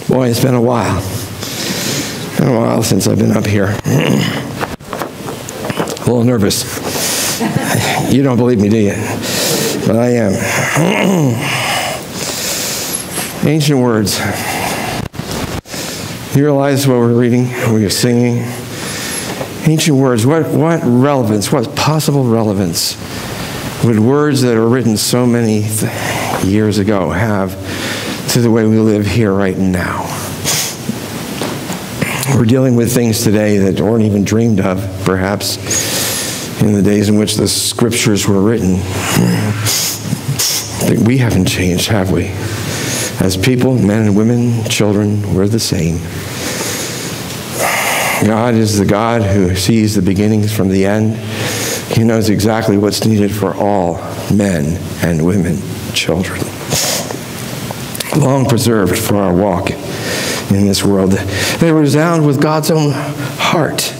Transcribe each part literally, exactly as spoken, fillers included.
Boy, it's been a while. It's been a while since I've been up here. A little nervous. You don't believe me, do you? But I am. Ancient words. You realize what we're reading, what we're singing? Ancient words. What, what relevance, what possible relevance would words that are written so many th- years ago have to the way we live here right now? We're dealing with things today that weren't even dreamed of, perhaps, in the days in which the scriptures were written. We haven't changed, have we? As people, men and women, children, we're the same. God is the God who sees the beginnings from the end. He knows exactly what's needed for all men and women, children. Long preserved for our walk in this world. They resound with God's own heart.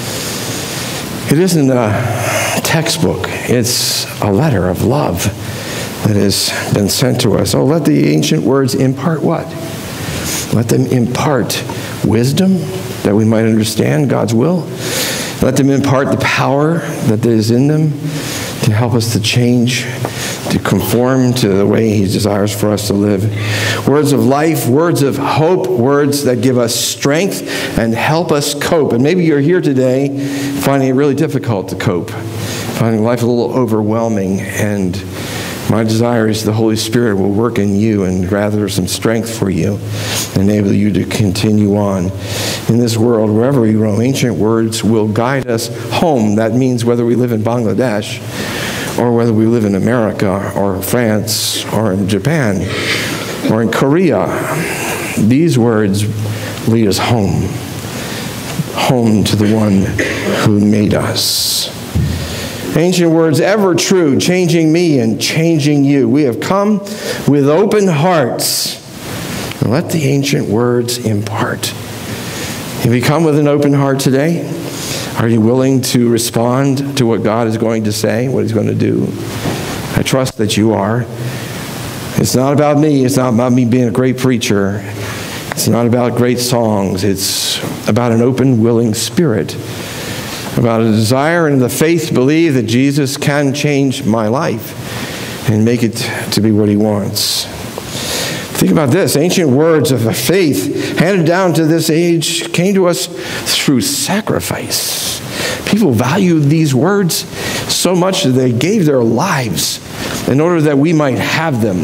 It isn't a textbook. It's a letter of love that has been sent to us. Oh, let the ancient words impart what? Let them impart wisdom that we might understand God's will. Let them impart the power that is in them to help us to change, to conform to the way He desires for us to live. Words of life, words of hope, words that give us strength and help us cope. And maybe you're here today finding it really difficult to cope, finding life a little overwhelming. And my desire is the Holy Spirit will work in you and gather some strength for you, enable you to continue on in this world, wherever we roam. Ancient words will guide us home. That means whether we live in Bangladesh, or whether we live in America, or France, or in Japan, or in Korea. These words lead us home. Home to the one who made us. Ancient words, ever true, changing me and changing you. We have come with open hearts. And let the ancient words impart. Have you come with an open heart today? Are you willing to respond to what God is going to say, what He's going to do? I trust that you are. It's not about me. It's not about me being a great preacher. It's not about great songs. It's about an open, willing spirit, about a desire and the faith to believe that Jesus can change my life and make it to be what He wants. Think about this. Ancient words of faith handed down to this age came to us through sacrifice. People valued these words so much that they gave their lives in order that we might have them.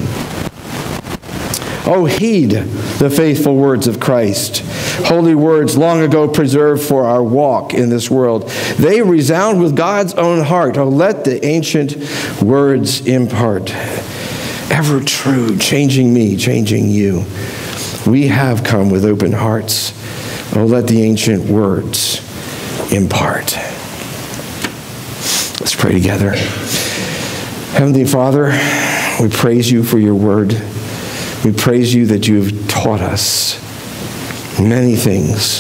Oh, heed the faithful words of Christ. Holy words long ago preserved for our walk in this world. They resound with God's own heart. Oh, let the ancient words impart. Ever true, changing me, changing you. We have come with open hearts. Oh, let the ancient words impart. Let's pray together. Heavenly Father, we praise You for Your word. We praise You that You have taught us many things.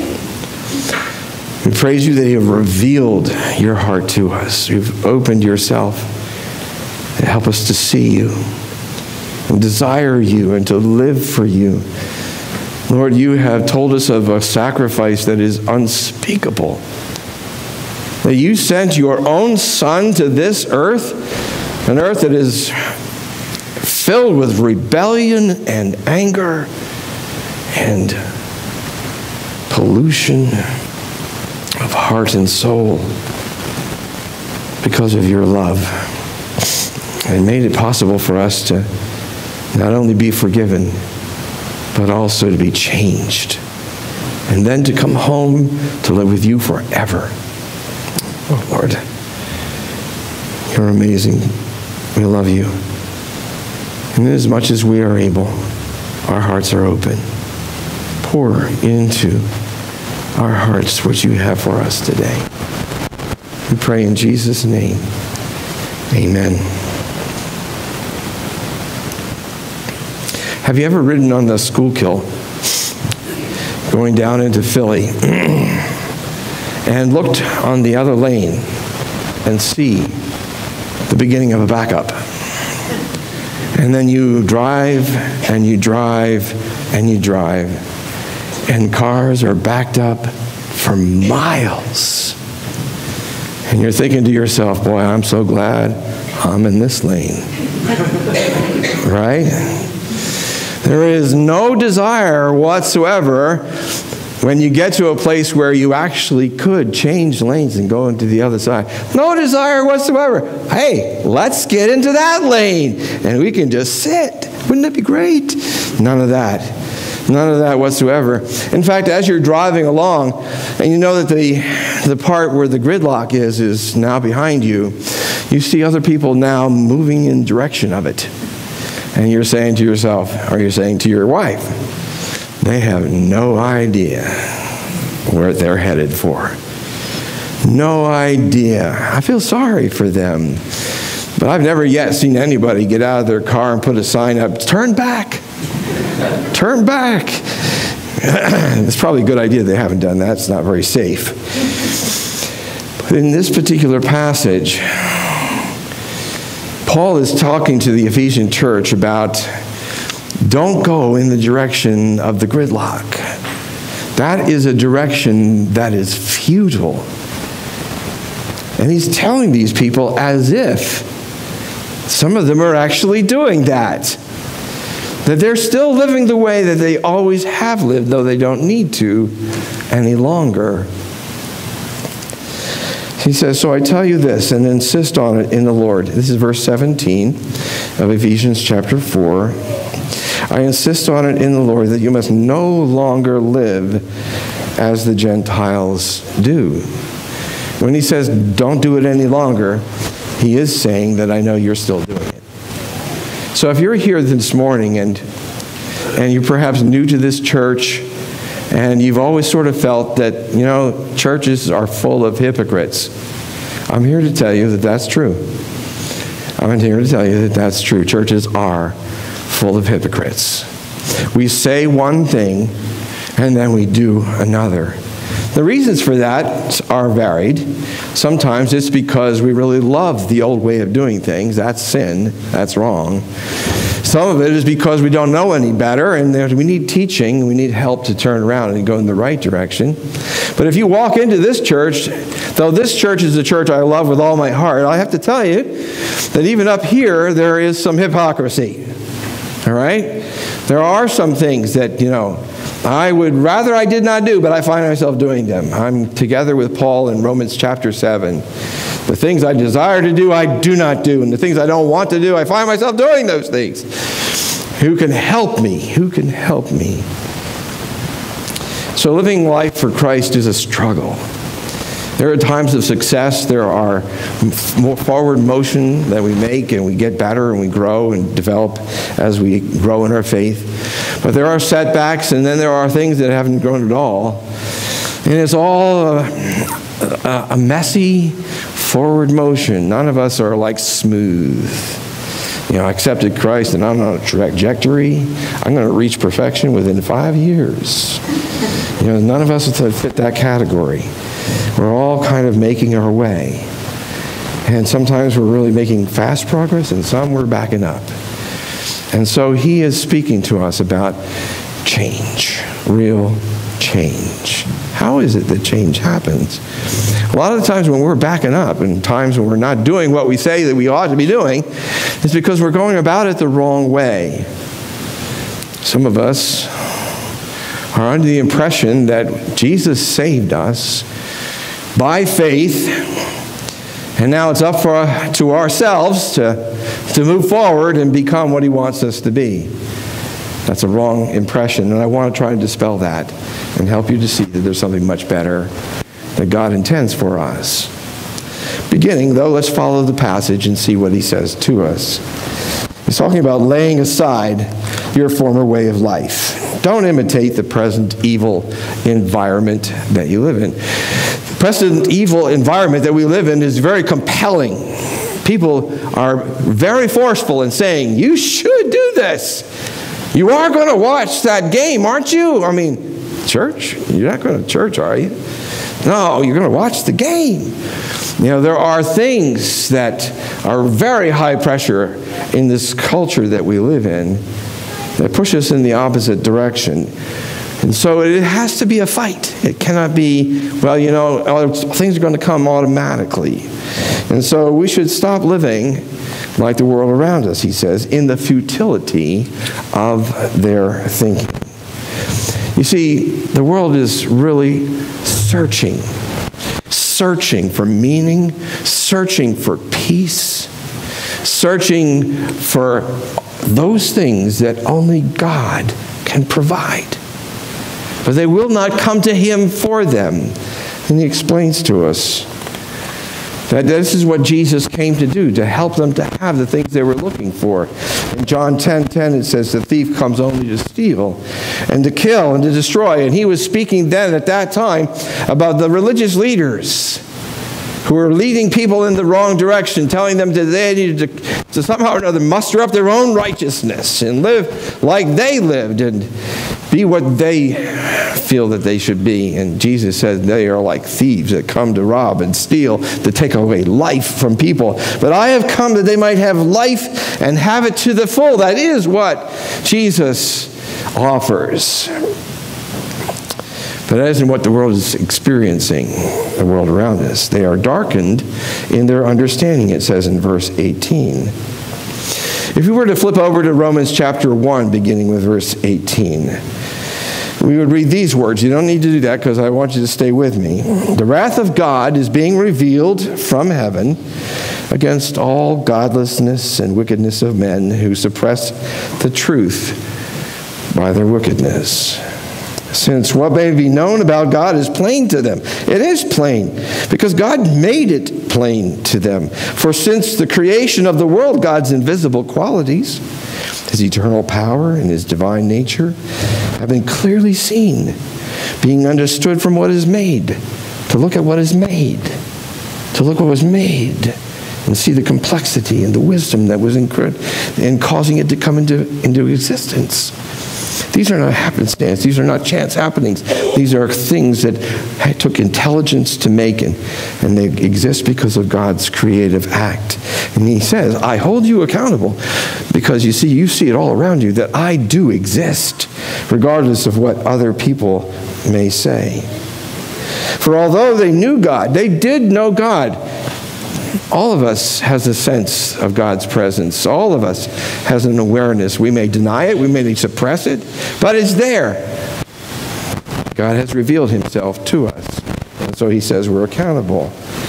We praise You that You have revealed Your heart to us. You've opened Yourself to help us to see You and desire You and to live for You. Lord, You have told us of a sacrifice that is unspeakable. That You sent Your own Son to this earth, an earth that is filled with rebellion and anger and pollution of heart and soul because of Your love. And made it possible for us to not only be forgiven, but also to be changed. And then to come home to live with You forever. Oh, Lord, You're amazing. We love You. And as much as we are able, our hearts are open. Pour into our hearts what You have for us today. We pray in Jesus' name. Amen. Have you ever ridden on the Schuylkill going down into Philly and looked on the other lane and see the beginning of a backup? And then you drive and you drive and you drive, and cars are backed up for miles. And you're thinking to yourself, boy, I'm so glad I'm in this lane. Right? There is no desire whatsoever when you get to a place where you actually could change lanes and go into the other side. No desire whatsoever. Hey, let's get into that lane and we can just sit. Wouldn't that be great? None of that. None of that whatsoever. In fact, as you're driving along, and you know that the, the part where the gridlock is, is now behind you, you see other people now moving in direction of it. And you're saying to yourself, or you're saying to your wife, they have no idea where they're headed for. No idea. I feel sorry for them. But I've never yet seen anybody get out of their car and put a sign up, turn back. Turn back. It's probably a good idea they haven't done that. It's not very safe. But in this particular passage, Paul is talking to the Ephesian church about don't go in the direction of the gridlock. That is a direction that is futile. And he's telling these people as if some of them are actually doing that. That they're still living the way that they always have lived, though they don't need to any longer. He says, so I tell you this, and insist on it in the Lord. This is verse seventeen of Ephesians chapter four. I insist on it in the Lord that you must no longer live as the Gentiles do. When he says don't do it any longer, he is saying that I know you're still doing it. So if you're here this morning and and you're perhaps new to this church and you've always sort of felt that, you know, churches are full of hypocrites, I'm here to tell you that that's true. I'm here to tell you that that's true. Churches are full of hypocrites. We say one thing and then we do another. The reasons for that are varied. Sometimes it's because we really love the old way of doing things. That's sin. That's wrong. Some of it is because we don't know any better, and we need teaching. We need help to turn around and go in the right direction. But if you walk into this church, though this church is a church I love with all my heart, I have to tell you that even up here, there is some hypocrisy. All right? There are some things that, you know, I would rather I did not do, but I find myself doing them. I'm together with Paul in Romans chapter seven. The things I desire to do, I do not do. And the things I don't want to do, I find myself doing those things. Who can help me? Who can help me? So living life for Christ is a struggle. There are times of success. There are more forward motion that we make, and we get better and we grow and develop as we grow in our faith. But there are setbacks, and then there are things that haven't grown at all. And it's all a, a, a messy forward motion. None of us are like smooth. You know, I accepted Christ and I'm on a trajectory. I'm going to reach perfection within five years. You know, none of us fit that category. We're all kind of making our way. And sometimes we're really making fast progress, and some we're backing up. And so he is speaking to us about change, real change. How is it that change happens? A lot of the times when we're backing up, and times when we're not doing what we say that we ought to be doing, it's because we're going about it the wrong way. Some of us are under the impression that Jesus saved us by faith, and now it's up for to ourselves to, to move forward and become what he wants us to be. That's a wrong impression, and I want to try and dispel that and help you to see that there's something much better that God intends for us. Beginning, though, let's follow the passage and see what he says to us. He's talking about laying aside your former way of life. Don't imitate the present evil environment that you live in. The present evil environment that we live in is very compelling. People are very forceful in saying, you should do this. You are going to watch that game, aren't you? I mean, church? You're not going to church, are you? No, you're going to watch the game. You know, there are things that are very high pressure in this culture that we live in. that push us in the opposite direction. And so it has to be a fight. It cannot be, well, you know, things are going to come automatically. And so we should stop living like the world around us, he says, in the futility of their thinking. You see, the world is really searching, searching for meaning, searching for peace, searching for those things that only God can provide. But they will not come to him for them. And he explains to us that this is what Jesus came to do, to help them to have the things they were looking for. In John ten ten, it says, the thief comes only to steal and to kill and to destroy. And he was speaking then at that time about the religious leaders who were leading people in the wrong direction, telling them that they needed to, to somehow or another muster up their own righteousness and live like they lived and be what they feel that they should be. And Jesus said they are like thieves that come to rob and steal, to take away life from people. But I have come that they might have life and have it to the full. That is what Jesus offers. But that isn't what the world is experiencing, the world around us. They are darkened in their understanding, it says in verse eighteen. If we were to flip over to Romans chapter one, beginning with verse eighteen, we would read these words. You don't need to do that because I want you to stay with me. The wrath of God is being revealed from heaven against all godlessness and wickedness of men who suppress the truth by their wickedness. Since what may be known about God is plain to them. It is plain, because God made it plain to them. For since the creation of the world, God's invisible qualities, his eternal power and his divine nature, have been clearly seen, being understood from what is made. To look at what is made. To look what was made. And see the complexity and the wisdom that was in, in causing it to come into, into existence. These are not happenstance. These are not chance happenings. These are things that took intelligence to make, and, and they exist because of God's creative act. And he says, I hold you accountable because you see, you see it all around you that I do exist, regardless of what other people may say. For although they knew God, they did know God. All of us has a sense of God's presence. All of us has an awareness. We may deny it, we may suppress it, but it's there. God has revealed himself to us. And so he says we're accountable.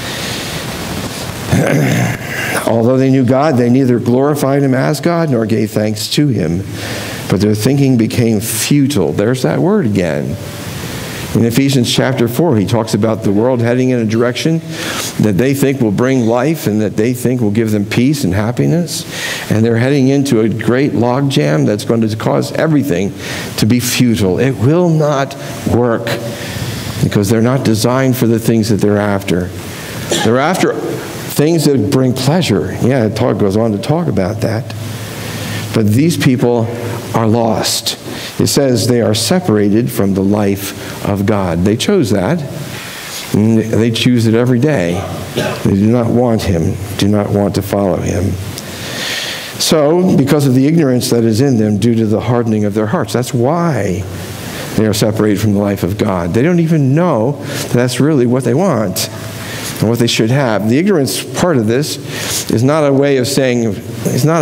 Although they knew God, they neither glorified him as God nor gave thanks to him, but their thinking became futile. There's that word again. In Ephesians chapter four, he talks about the world heading in a direction that they think will bring life and that they think will give them peace and happiness. And they're heading into a great logjam that's going to cause everything to be futile. It will not work because they're not designed for the things that they're after. They're after things that bring pleasure. Yeah, it talk, goes on to talk about that. But these people are lost. It says they are separated from the life of God. They chose that. And they choose it every day. They do not want him, do not want to follow him. So, because of the ignorance that is in them due to the hardening of their hearts, that's why they are separated from the life of God. They don't even know that that's really what they want and what they should have. The ignorance part of this is not a way of saying, it's not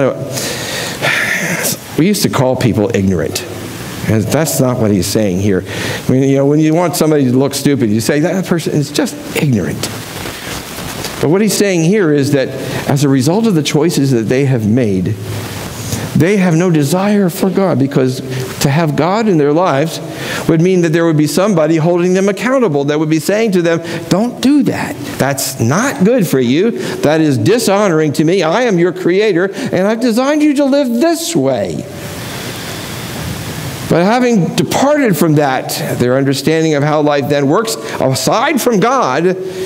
a, we used to call people ignorant. And that's not what he's saying here. I mean, you know, when you want somebody to look stupid, you say that person is just ignorant. But what he's saying here is that as a result of the choices that they have made, they have no desire for God, because to have God in their lives would mean that there would be somebody holding them accountable that would be saying to them, don't do that. That's not good for you. That is dishonoring to me. I am your creator, and I've designed you to live this way. But having departed from that, their understanding of how life then works, aside from God,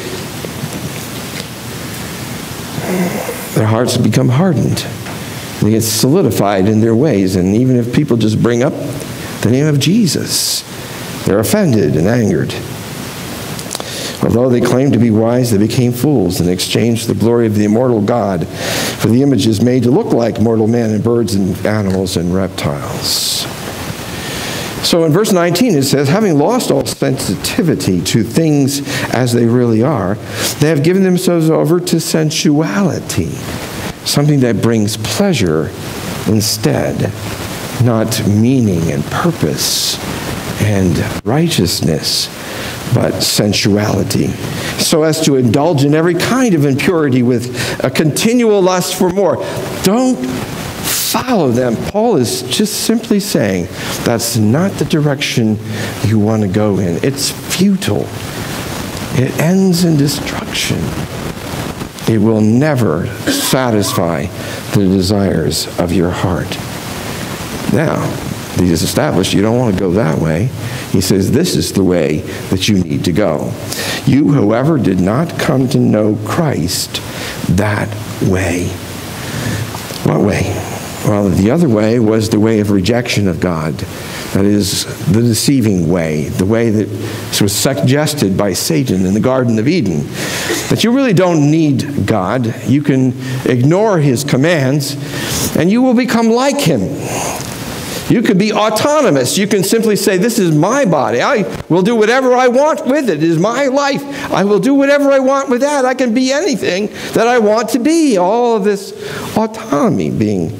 their hearts become hardened. They get solidified in their ways. And even if people just bring up the name of Jesus, they're offended and angered. Although they claimed to be wise, they became fools and exchanged the glory of the immortal God for the images made to look like mortal men and birds and animals and reptiles. So in verse nineteen it says, having lost all sensitivity to things as they really are, they have given themselves over to sensuality, something that brings pleasure instead, not meaning and purpose and righteousness, but sensuality, so as to indulge in every kind of impurity with a continual lust for more. Don't follow them. Paul is just simply saying that's not the direction you want to go in. It's futile. It ends in destruction. It will never satisfy the desires of your heart. Now, he has established you don't want to go that way. He says this is the way that you need to go. You, however, did not come to know Christ that way. What way? Well, the other way was the way of rejection of God. That is the deceiving way, the way that was suggested by Satan in the Garden of Eden. That you really don't need God. You can ignore his commands and you will become like him. You can be autonomous. You can simply say, this is my body. I will do whatever I want with it. It is my life. I will do whatever I want with that. I can be anything that I want to be. All of this autonomy being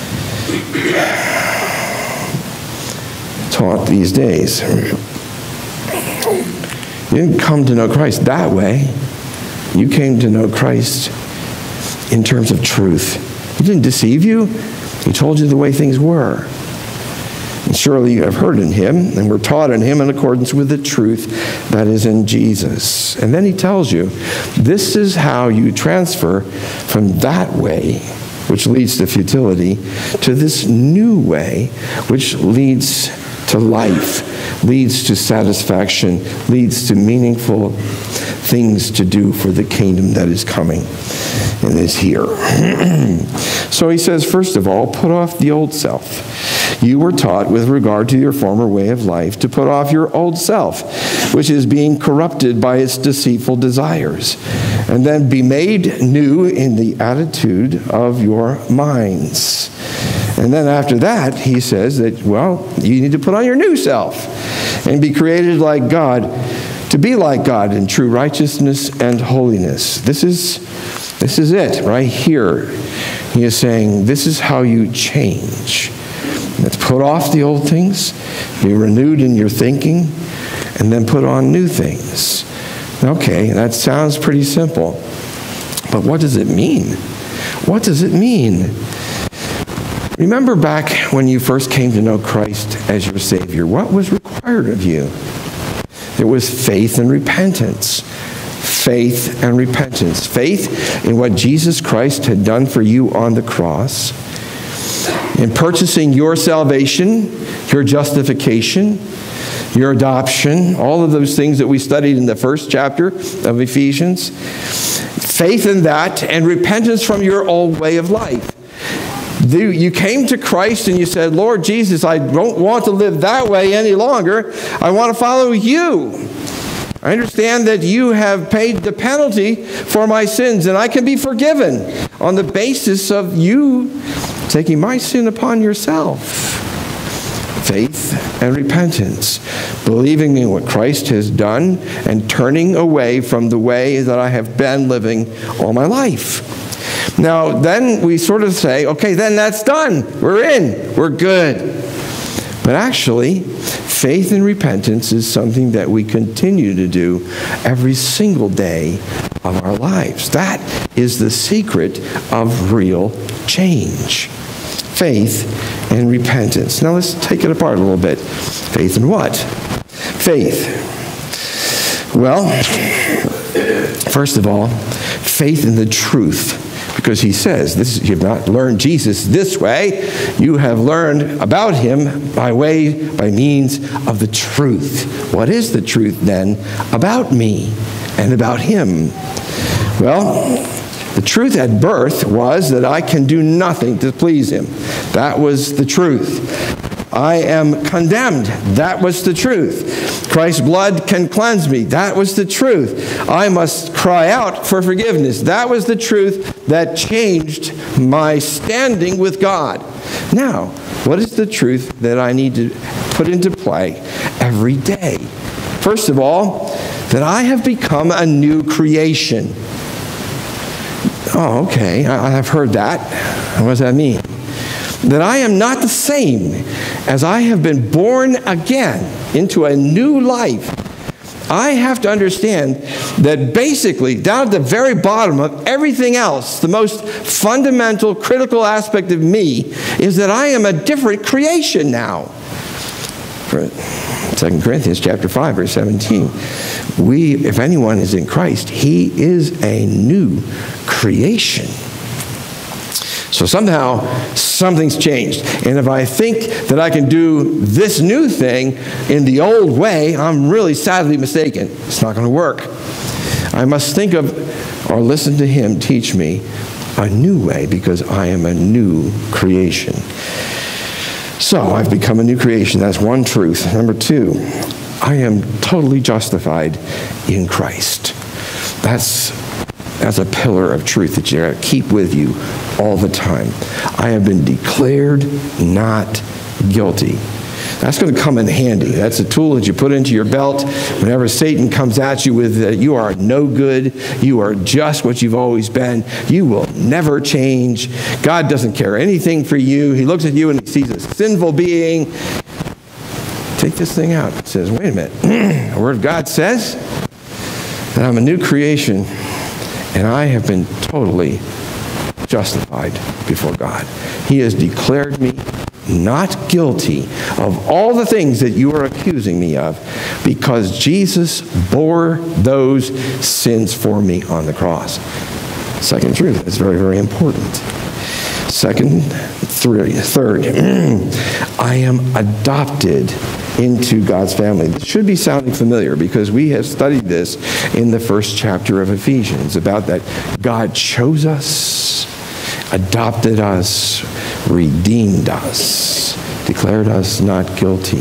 taught these days. You didn't come to know Christ that way. You came to know Christ in terms of truth. He didn't deceive you. He told you the way things were. And surely you have heard in him and were taught in him in accordance with the truth that is in Jesus. And then he tells you, this is how you transfer from that way, which leads to futility, to this new way, which leads to life, leads to satisfaction, leads to meaningful things to do for the kingdom that is coming and is here. So he says, first of all, put off the old self. You were taught with regard to your former way of life to put off your old self, which is being corrupted by its deceitful desires, and then be made new in the attitude of your minds. And then after that, he says that, well, you need to put on your new self and be created like God, to be like God in true righteousness and holiness. This is, this is it right here. He is saying, this is how you change. Let's put off the old things, be renewed in your thinking, and then put on new things. Okay, that sounds pretty simple. But what does it mean? What does it mean? Remember back when you first came to know Christ as your Savior, what was required of you? There was faith and repentance. Faith and repentance. Faith in what Jesus Christ had done for you on the cross, in purchasing your salvation, your justification, your adoption, all of those things that we studied in the first chapter of Ephesians. Faith in that and repentance from your old way of life. You came to Christ and you said, Lord Jesus, I don't want to live that way any longer. I want to follow you. I understand that you have paid the penalty for my sins and I can be forgiven on the basis of you taking my sin upon yourself. Faith and repentance. Believing in what Christ has done and turning away from the way that I have been living all my life. Now, then we sort of say, okay, then that's done. We're in. We're good. But actually, faith and repentance is something that we continue to do every single day of our lives. That is the secret of real change. Faith and repentance. Now let's take it apart a little bit. Faith in what? Faith. Well, first of all, faith in the truth. Because he says, this, you have not learned Jesus this way. You have learned about him by way, by means of the truth. What is the truth then about me and about him? Well, the truth at birth was that I can do nothing to please him. That was the truth. I am condemned. That was the truth. Christ's blood can cleanse me. That was the truth. I must cry out for forgiveness. That was the truth that changed my standing with God. Now, what is the truth that I need to put into play every day? First of all, that I have become a new creation. Oh, okay, I, I've heard that. What does that mean? That I am not the same as I have been born again into a new life. I have to understand that basically, down at the very bottom of everything else, the most fundamental, critical aspect of me is that I am a different creation now. For Second Corinthians chapter five, verse seventeen. We, if anyone is in Christ, he is a new creation. So somehow, something's changed. And if I think that I can do this new thing in the old way, I'm really sadly mistaken. It's not going to work. I must think of or listen to him teach me a new way, because I am a new creation. So I've become a new creation. That's one truth. Number two, I am totally justified in Christ. That's, that's a pillar of truth that you got to keep with you all the time. I have been declared not guilty. That's going to come in handy. That's a tool that you put into your belt whenever Satan comes at you with that you are no good, you are just what you've always been, you will never change, God doesn't care anything for you, he looks at you and he sees a sinful being. Take this thing out. It says, wait a minute, the Word of God says that I'm a new creation and I have been totally justified before God. He has declared me not guilty of all the things that you are accusing me of, because Jesus bore those sins for me on the cross. Second truth is very, very important. Second, three, third, I am adopted into God's family. This should be sounding familiar because we have studied this in the first chapter of Ephesians, about that God chose us, adopted us, redeemed us, declared us not guilty.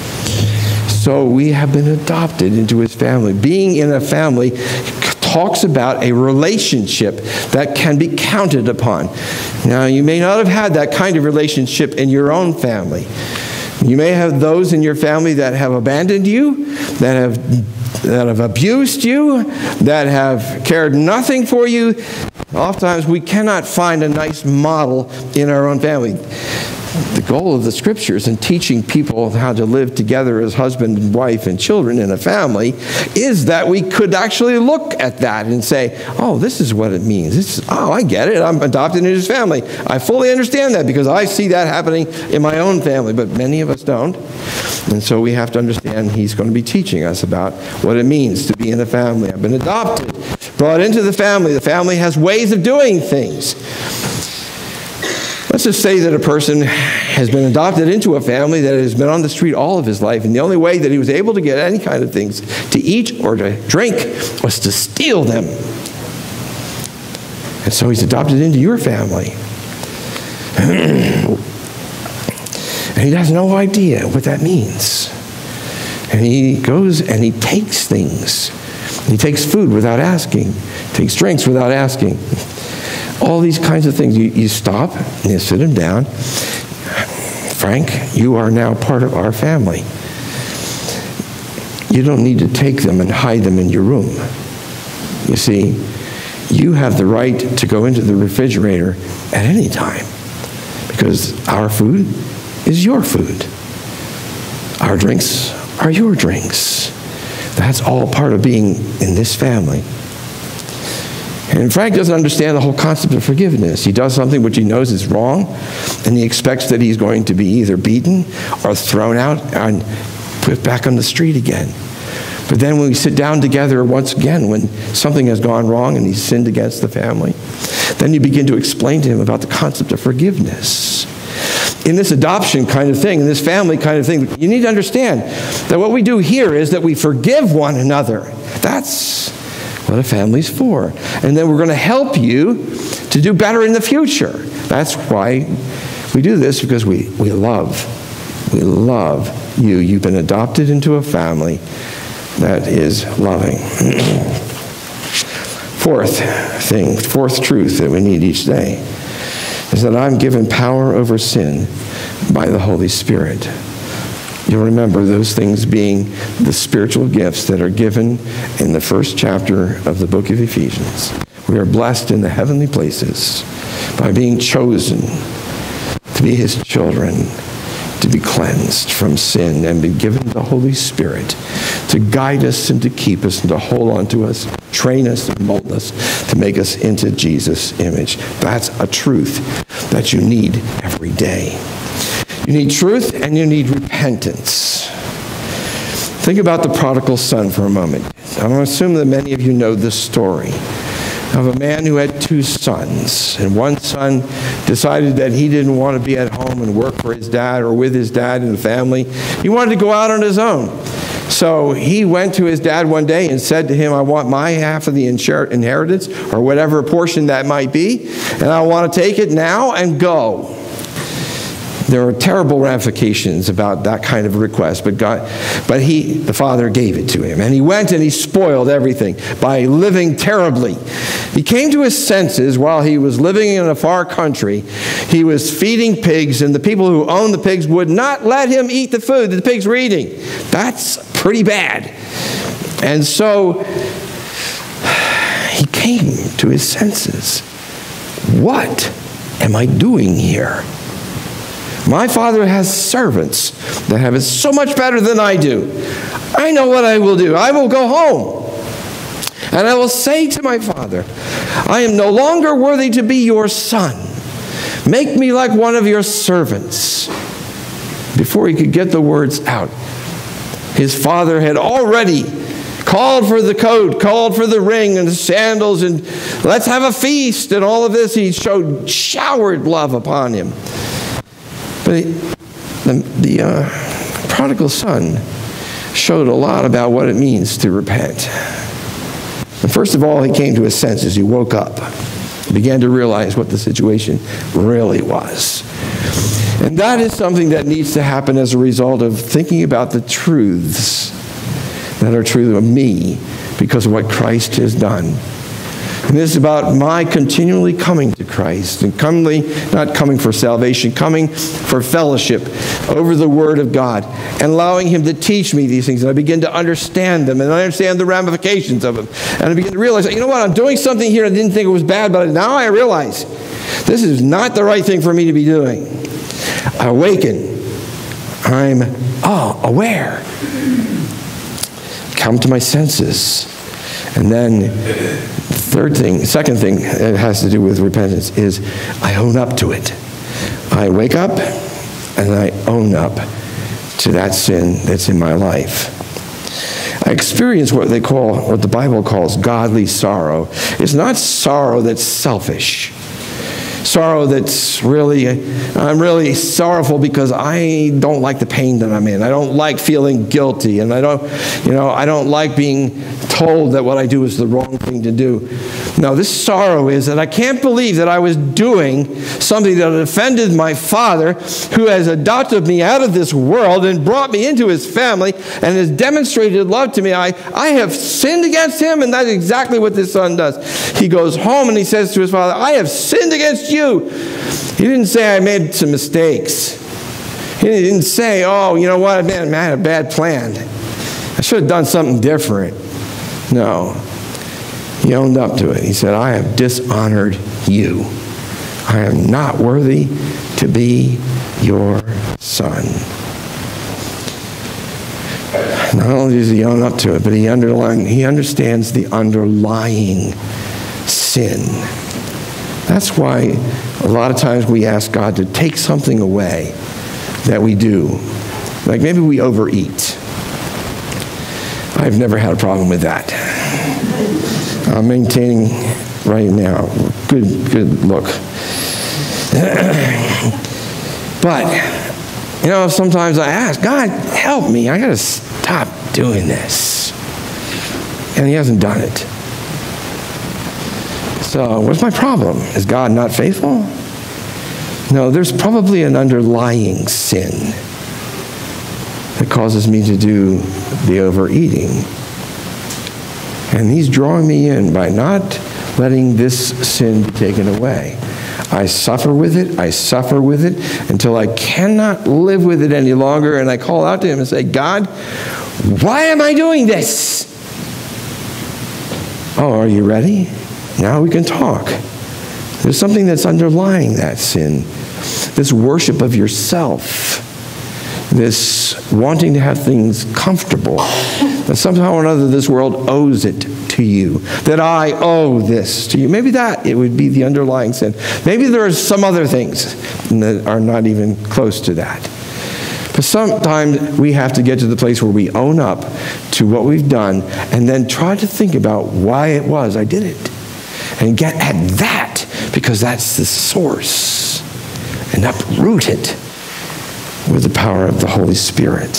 So we have been adopted into his family. Being in a family talks about a relationship that can be counted upon. Now, you may not have had that kind of relationship in your own family. You may have those in your family that have abandoned you, that have, that have abused you, that have cared nothing for you. Oftentimes, we cannot find a nice model in our own family. The goal of the Scriptures in teaching people how to live together as husband and wife and children in a family is that we could actually look at that and say, oh, this is what it means. This is, oh, I get it. I'm adopted into his family. I fully understand that because I see that happening in my own family, but many of us don't. And so we have to understand he's going to be teaching us about what it means to be in a family. I've been adopted, brought into the family. The family has ways of doing things. Let's just say that a person has been adopted into a family that has been on the street all of his life, and the only way that he was able to get any kind of things to eat or to drink was to steal them. And so he's adopted into your family. And he has no idea what that means. And he goes and he takes things. He takes food without asking, takes drinks without asking. All these kinds of things. You, you stop and you sit him down. Frank, you are now part of our family. You don't need to take them and hide them in your room. You see, you have the right to go into the refrigerator at any time, because our food is your food. Our drinks are your drinks. That's all part of being in this family. And Frank doesn't understand the whole concept of forgiveness. He does something which he knows is wrong, and he expects that he's going to be either beaten or thrown out and put back on the street again. But then when we sit down together once again, when something has gone wrong and he's sinned against the family, then you begin to explain to him about the concept of forgiveness. In this adoption kind of thing, in this family kind of thing, you need to understand that what we do here is that we forgive one another. That's what a family's for. And then we're going to help you to do better in the future. That's why we do this, because we, we love We love you. You've been adopted into a family that is loving. Fourth thing, fourth truth that we need each day is that I'm given power over sin by the Holy Spirit. You'll remember those things being the spiritual gifts that are given in the first chapter of the book of Ephesians. We are blessed in the heavenly places by being chosen to be his children, to be cleansed from sin, and be given the Holy Spirit to guide us and to keep us and to hold on to us, train us and mold us to make us into Jesus' image. That's a truth that you need every day. You need truth and you need repentance. Think about the prodigal son for a moment. I'm going to assume that many of you know this story of a man who had two sons. And one son decided that he didn't want to be at home and work for his dad or with his dad and the family. He wanted to go out on his own. So he went to his dad one day and said to him, I want my half of the inheritance, or whatever portion that might be, and I want to take it now and go. There are terrible ramifications about that kind of request, but God, but he, the father, gave it to him. And he went and he spoiled everything by living terribly. He came to his senses while he was living in a far country. He was feeding pigs, and the people who owned the pigs would not let him eat the food that the pigs were eating. That's pretty bad. And so he came to his senses. What am I doing here? My father has servants that have it so much better than I do. I know what I will do. I will go home, and I will say to my father, I am no longer worthy to be your son. Make me like one of your servants. Before he could get the words out, his father had already called for the coat, called for the ring and the sandals, and let's have a feast, and all of this. He showed showered love upon him. But the, the uh, prodigal son showed a lot about what it means to repent. And first of all, he came to his senses. He woke up. He began to realize what the situation really was. And that is something that needs to happen as a result of thinking about the truths that are true of me because of what Christ has done. And this is about my continually coming to Christ, and coming, not coming for salvation, coming for fellowship over the Word of God, and allowing him to teach me these things. And I begin to understand them, and I understand the ramifications of them. And I begin to realize, you know what, I'm doing something here I didn't think it was bad, but now I realize this is not the right thing for me to be doing. I awaken. I'm oh, aware. Come to my senses. And then third thing, second thing that has to do with repentance is I own up to it. I wake up and I own up to that sin that's in my life. I experience what they call, what the Bible calls godly sorrow. It's not sorrow that's selfish. Sorrow that's really, I'm really sorrowful because I don't like the pain that I'm in. I don't like feeling guilty, and I don't, you know, I don't like being told that what I do is the wrong thing to do. No, this sorrow is that I can't believe that I was doing something that offended my Father, who has adopted me out of this world and brought me into his family and has demonstrated love to me. I, I have sinned against him, and that's exactly what this son does. He goes home and he says to his father, I have sinned against you. He didn't say I made some mistakes. He didn't say, oh, you know what, man, I had a bad plan. I should have done something different. No. He owned up to it. He said, I have dishonored you. I am not worthy to be your son. Not only does he own up to it, but he underline, he understands the underlying sin. That's why a lot of times we ask God to take something away that we do. Like maybe we overeat. I've never had a problem with that. I'm maintaining right now. Good, good look. But, you know, sometimes I ask, God, help me. I got to stop doing this. And he hasn't done it. So what's my problem? Is God not faithful? No, there's probably an underlying sin causes me to do the overeating. And he's drawing me in by not letting this sin be taken away. I suffer with it, I suffer with it until I cannot live with it any longer, and I call out to him and say, God, why am I doing this? Oh, are you ready? Now we can talk. There's something that's underlying that sin. This worship of yourself. This wanting to have things comfortable. That somehow or another this world owes it to you. That I owe this to you. Maybe that it would be the underlying sin. Maybe there are some other things that are not even close to that. But sometimes we have to get to the place where we own up to what we've done and then try to think about why it was I did it. And get at that, because that's the source. And uproot it with the power of the Holy Spirit.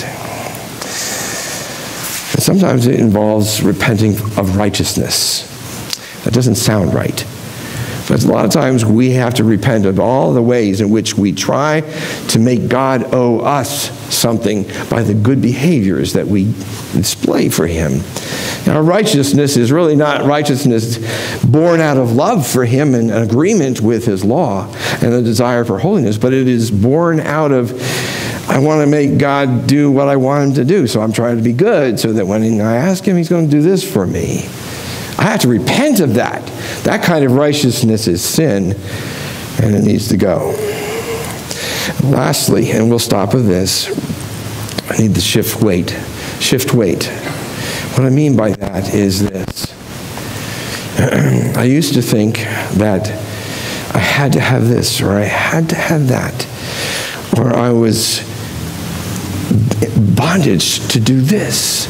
And sometimes it involves repenting of righteousness. That doesn't sound right. But a lot of times we have to repent of all the ways in which we try to make God owe us something by the good behaviors that we display for him. Now, righteousness is really not righteousness born out of love for him and agreement with his law and a desire for holiness, but it is born out of, I want to make God do what I want him to do, so I'm trying to be good so that when I ask him, he's going to do this for me. I have to repent of that. That kind of righteousness is sin, and it needs to go. Lastly, and we'll stop with this, I need to shift weight. Shift weight. What I mean by that is this. I used to think that I had to have this, or I had to have that, or I was bondage to do this.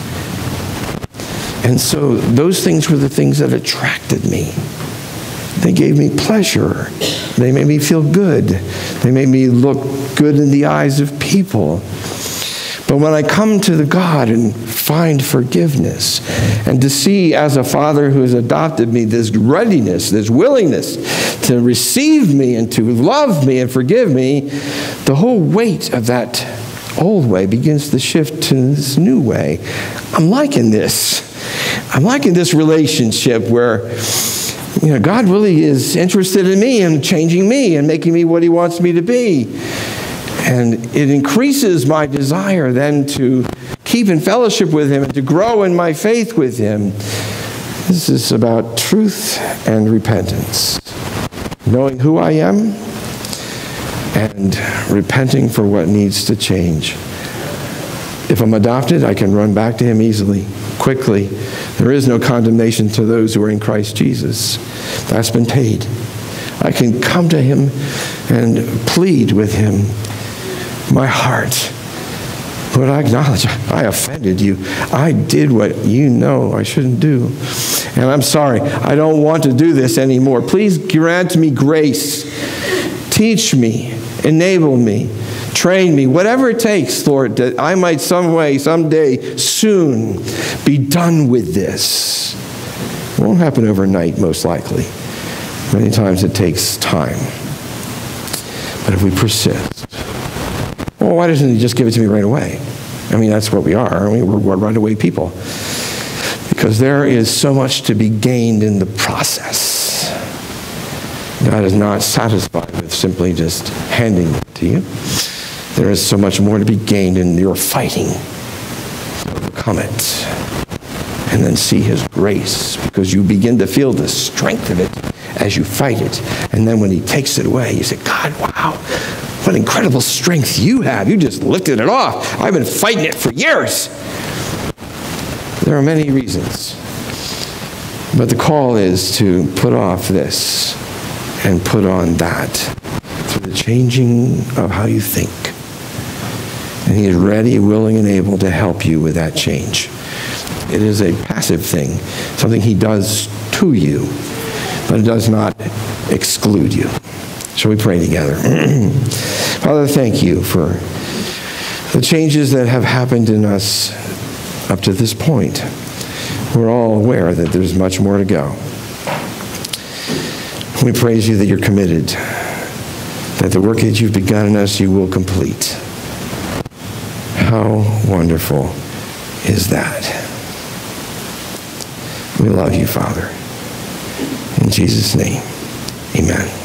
And so those things were the things that attracted me. They gave me pleasure. They made me feel good. They made me look good in the eyes of people. But when I come to the God and find forgiveness, and to see as a father who has adopted me this readiness, this willingness to receive me and to love me and forgive me, the whole weight of that old way begins to shift to this new way. I'm liking this. I'm liking this relationship where, you know, God really is interested in me and changing me and making me what he wants me to be. And it increases my desire then to keep in fellowship with him and to grow in my faith with him. This is about truth and repentance. Knowing who I am and repenting for what needs to change. If I'm adopted, I can run back to him easily, quickly. There is no condemnation to those who are in Christ Jesus. That's been paid. I can come to him and plead with him. My heart, Lord, I acknowledge I offended you. I did what you know I shouldn't do. And I'm sorry. I don't want to do this anymore. Please grant me grace. Teach me. Enable me. Train me. Whatever it takes, Lord, that I might some way, someday, soon be done with this. It won't happen overnight, most likely. Many times it takes time. But if we persist, well, why doesn't he just give it to me right away? I mean, that's what we are. I mean, we're, we're runaway people. Because there is so much to be gained in the process. God is not satisfied with simply just handing it to you. There is so much more to be gained in your fighting to overcome it. And then see his grace, because you begin to feel the strength of it as you fight it. And then when he takes it away, you say, God, wow, what incredible strength you have. You just lifted it off. I've been fighting it for years. There are many reasons. But the call is to put off this and put on that through the changing of how you think. And he is ready, willing, and able to help you with that change. It is a passive thing, something he does to you, but it does not exclude you. Shall we pray together? Father, thank you for the changes that have happened in us up to this point. We're all aware that there's much more to go. We praise you that you're committed, that the work that you've begun in us, you will complete. How wonderful is that? We love you, Father. In Jesus' name, amen.